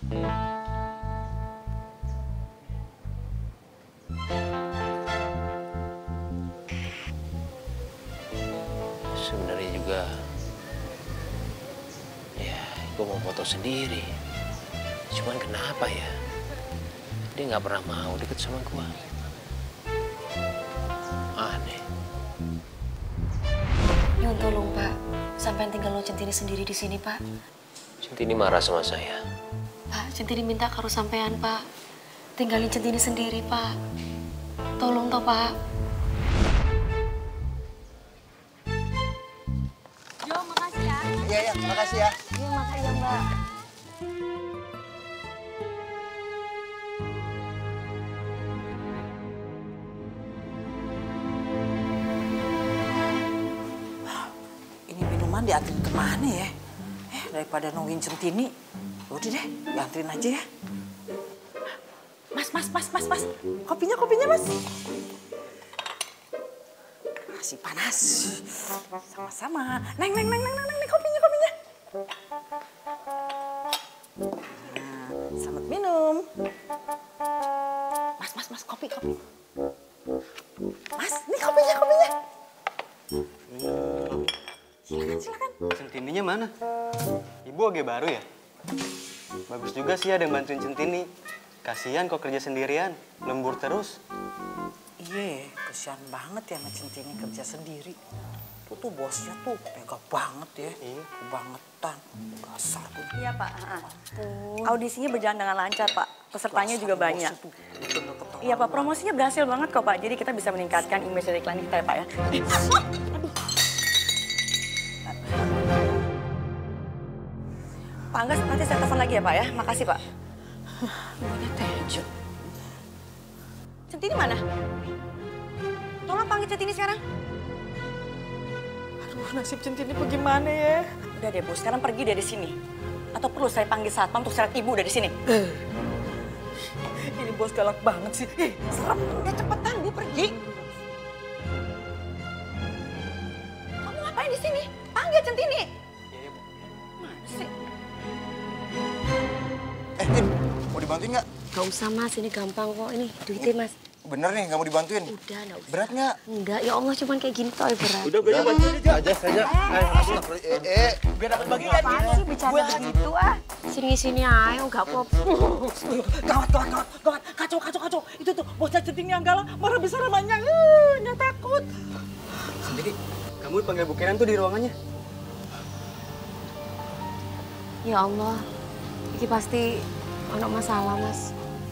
Sebenarnya juga, ya, gue mau foto sendiri. Cuman kenapa ya? Dia nggak pernah mau deket sama gue. Aneh. Nyun tolong Pak, sampai tinggal lo Centini sendiri di sini Pak. Centini marah sama saya. Pak, Centini minta karo sampean Pak. Tinggalin Centini sendiri Pak. Tolong toh Pak. Jo, makasih ya. Iya, makasih ya. Iya, makasih ya Mbak. Ini minuman dianterin kemana ya? Daripada nungguin Centini, udah deh, dianterin aja ya. Mas. Kopinya, Mas. Masih panas. Sama-sama. Neng, kopinya. Nah, selamat minum. Mas, kopi. Mas, ini kopinya. Silakan. Centininya mana? Ibu oge baru ya? Bagus juga sih ada yang bantuin Centini. Kasihan kok kerja sendirian, lembur terus. Iya, kesian banget ya sama Centini kerja sendiri. Tuh bosnya tuh tega banget ya. Iya. Kebangetan. Dasar tuh. Iya Pak. Audisinya berjalan dengan lancar Pak. Pesertanya juga banyak. Iya Pak, promosinya berhasil banget kok Pak. Jadi kita bisa meningkatkan image dari iklan kita ya Pak ya. Pak Anggas, nanti saya telepon lagi ya Pak ya. Makasih Pak. Namanya Tejo. Centini mana? Tolong panggil Centini sekarang. Aduh, nasib Centini bagaimana ya? Udah deh Bu, sekarang pergi dari sini. Atau perlu saya panggil satpam untuk seret ibu dari sini? Ini bos galak banget sih. Serem. Udah cepetan Bu, pergi. Kamu ngapain di sini? Panggil Centini. Mana sih? Tin, mau dibantuin nggak? Gak usah Mas, ini gampang kok. Ini duitnya Mas. Bener nih, nggak mau dibantuin? Udah, gak usah. Berat nggak? Enggak, ya Allah cuman kayak gini tuh berat. Udah bantuin aja. Biar dapat bagian. Apaan sih bercanda begitu ah? Sini ayo, nggak apa-apa. Gawat. Kacau. Itu tuh bosnya Centini yang galak, marah besar namanya. Nggak takut. Jadi, kamu panggil Bu Kenan tuh di ruangannya. Ya Allah, ini pasti ada masalah Mas.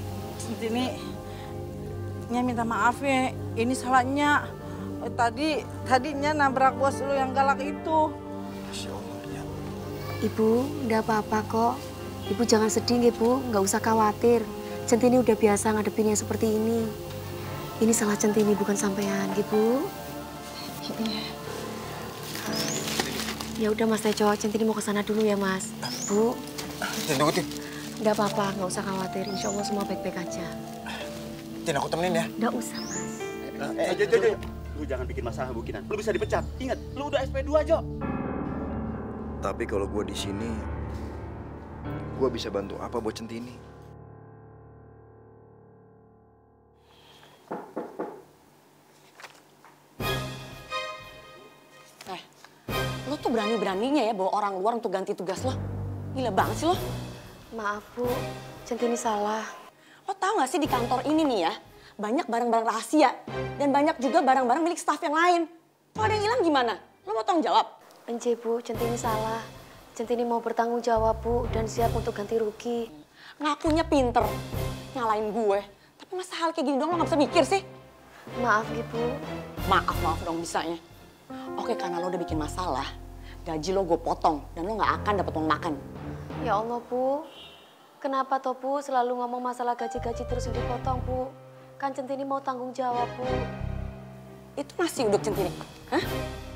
Nya minta maaf ya, ini salahnya. Tadinya nabrak bos lu yang galak itu. Masya Allah, ya. Ibu, nggak apa-apa kok. Ibu jangan sedih, Ibu. Nggak usah khawatir. Centini udah biasa ngadepin yang seperti ini. Ini salah Centini, bukan sampean, Ibu. Ya udah Mas Tejo, Centini mau ke sana dulu ya Mas. Bu. Tunggu, Tin. Nggak apa-apa, nggak usah khawatir. Insya Allah semua baik-baik aja. Tin, aku temenin ya. Nggak usah Mas. Jo. Lu jangan bikin masalah Bu Kinan. Lu bisa dipecat. Ingat, lu udah SP2, Jo. Tapi kalau gue di sini, gue bisa bantu apa buat Centini? Lo tuh berani-beraninya ya bawa orang luar untuk ganti tugas lo. Gila banget sih lo. Maaf Bu, Centini salah. Lo tau gak sih di kantor ini nih ya, banyak barang-barang rahasia. Dan banyak juga barang-barang milik staf yang lain. Kalau ada yang hilang gimana? Lo mau tanggung jawab? Ence Bu, Centini salah. Centini mau bertanggung jawab Bu dan siap untuk ganti rugi. Ngakunya pinter, nyalain gue. Tapi masa hal kayak gini dong lo gak bisa mikir sih? Maaf Bu. Maaf dong bisanya. Oke, karena lo udah bikin masalah, gaji lo gue potong dan lo gak akan dapat uang makan. Ya Allah Bu, kenapa toh Bu selalu ngomong masalah gaji-gaji terus yang dipotong Bu? Kan Centini mau tanggung jawab Bu. Itu nasi uduk Centini, hah?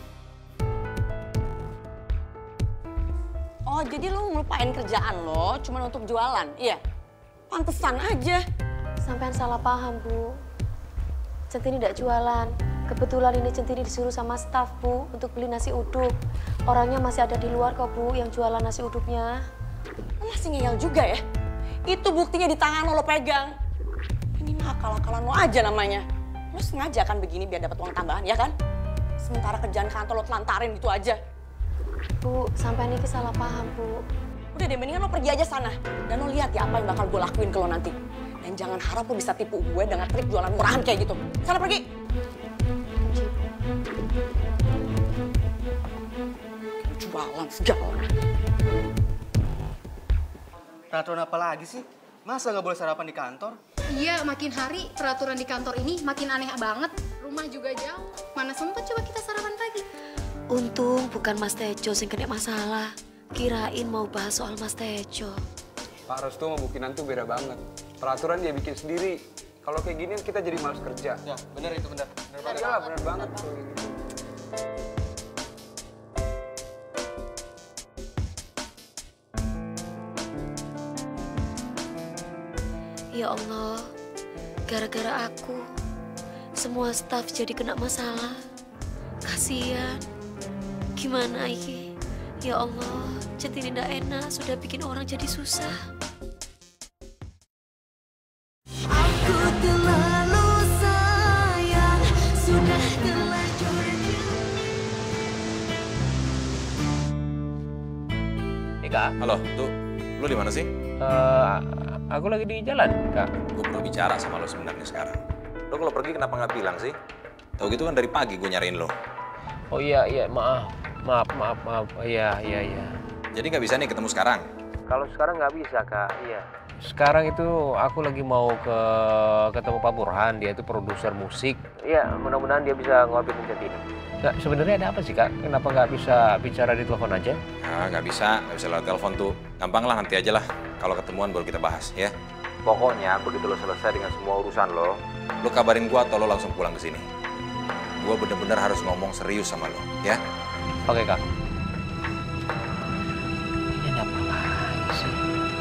Oh, jadi lo ngelupain kerjaan lo cuma untuk jualan, iya? Pantesan aja. Sampean salah paham Bu. Centini tidak jualan. Kebetulan ini Centini disuruh sama staf Bu untuk beli nasi uduk. Orangnya masih ada di luar kok Bu yang jualan nasi uduknya. Lo masih ngeyel juga ya? Itu buktinya di tangan lo pegang. Ini mah akal-akalan lo aja namanya. Lo sengaja kan begini biar dapat uang tambahan, ya kan? Sementara kerjaan kantor lo telantarin gitu aja. Bu, sampai Niki salah paham, Bu. Udah deh, mendingan lo pergi aja sana. Dan lo lihat ya apa yang bakal gue lakuin ke lo nanti. Dan jangan harap lo bisa tipu gue dengan trik jualan murahan kayak gitu. Sana pergi. Jualan segala. Peraturan apa lagi sih? Masa nggak boleh sarapan di kantor? Iya, makin hari peraturan di kantor ini makin aneh banget. Rumah juga jauh. Mana sempet coba kita sarapan pagi. Untung bukan Mas Tejo yang kena masalah. Kirain mau bahas soal Mas Tejo. Pak Restu sama Bu Kinan tuh beda banget. Peraturan dia bikin sendiri. Kalau kayak gini kita jadi malas kerja. Ya, bener itu, bener. Bener banget. Iyalah, bener banget. Ya Allah, gara-gara aku, semua staf jadi kena masalah. Kasian. Gimana ini? Ya Allah, Centini ndak enak, sudah bikin orang jadi susah. Aku terlalu sayang, sudah terlanjur. Kak. Halo, tuh, lu di mana sih? Aku lagi di jalan, Kak. Gue perlu bicara sama lo sebenarnya sekarang. Lo kalau pergi kenapa nggak bilang sih? Tahu gitu kan dari pagi gue nyariin lo. Oh iya, maaf. Iya. Jadi nggak bisa nih ketemu sekarang? Kalau sekarang nggak bisa, Kak. Iya. Sekarang itu aku lagi mau ketemu Pak Burhan, dia itu produser musik. Iya, mudah-mudahan dia bisa ngorbitin Centini. Nah, sebenarnya ada apa sih, Kak? Kenapa nggak bisa bicara di telepon aja? Nah, nggak bisa lewat telepon tuh. Gampang lah, nanti aja lah. Kalau ketemuan baru kita bahas, ya. Pokoknya begitu lo selesai dengan semua urusan lo kabarin gua atau lo langsung pulang ke sini. Gua bener-bener harus ngomong serius sama lo, ya. Oke, Kak. Ini ada apa lagi sih?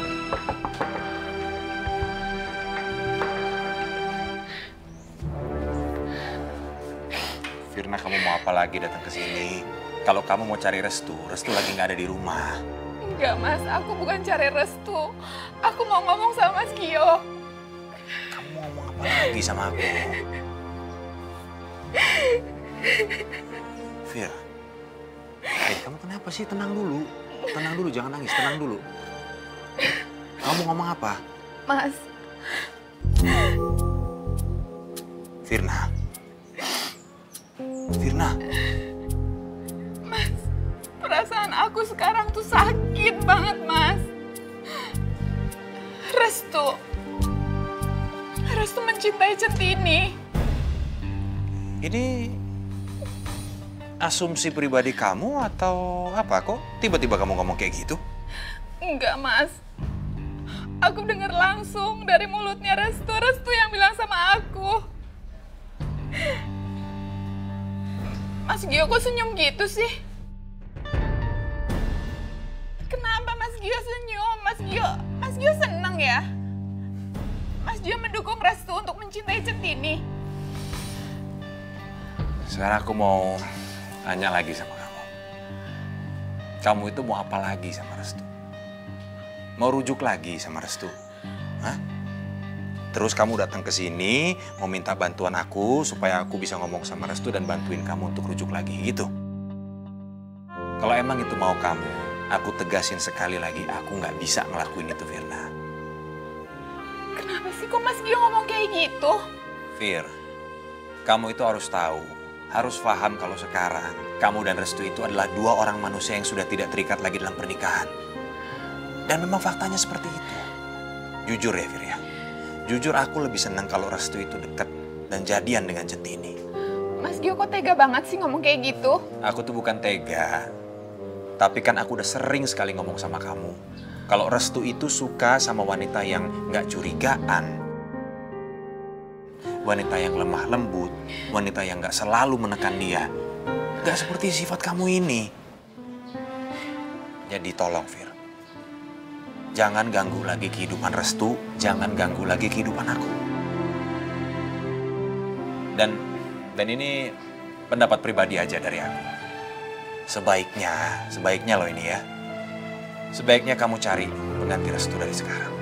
Firna, kamu mau apa lagi datang ke sini? Kalau kamu mau cari Restu lagi nggak ada di rumah. Enggak, Mas. Aku bukan cari Restu. Aku mau ngomong sama Mas Gio. Kamu mau ngomong apa lagi sama aku? Fir, kamu kenapa sih? Tenang dulu. Tenang dulu, jangan nangis. Tenang dulu. Kamu ngomong apa? Mas. Firna. Mas, perasaan aku sekarang tuh sakit banget, Mas. Restu mencintai Centini. Ini asumsi pribadi kamu atau apa kok? Tiba-tiba kamu ngomong kayak gitu? Enggak, Mas. Aku dengar langsung dari mulutnya Restu yang bilang sama aku. Mas Gio kok senyum gitu sih? Kenapa Mas Gio senyum? Mas Gio seneng ya? Mas Gio mendukung Restu untuk mencintai Centini. Sekarang aku mau tanya lagi sama kamu. Kamu itu mau apa lagi sama Restu? Mau rujuk lagi sama Restu? Hah? Terus kamu datang ke sini mau minta bantuan aku supaya aku bisa ngomong sama Restu dan bantuin kamu untuk rujuk lagi gitu. Kalau emang itu mau kamu, aku tegasin sekali lagi, aku nggak bisa ngelakuin itu, Firna. Kenapa sih kok Mas Gio ngomong kayak gitu? Fir, kamu itu harus tahu, harus paham kalau sekarang kamu dan Restu itu adalah dua orang manusia yang sudah tidak terikat lagi dalam pernikahan. Dan memang faktanya seperti itu. Jujur ya, Fir ya. Jujur aku lebih senang kalau Restu itu dekat dan jadian dengan Centini. Mas Gio kok tega banget sih ngomong kayak gitu? Aku tuh bukan tega. Tapi kan aku udah sering sekali ngomong sama kamu. Kalau Restu itu suka sama wanita yang nggak curigaan. Wanita yang lemah lembut. Wanita yang nggak selalu menekan dia. Nggak seperti sifat kamu ini. Jadi tolong, Fir. Jangan ganggu lagi kehidupan Restu. Jangan ganggu lagi kehidupan aku. Dan ini pendapat pribadi aja dari aku. Sebaiknya loh ini ya. Sebaiknya kamu cari pengganti Restu dari sekarang.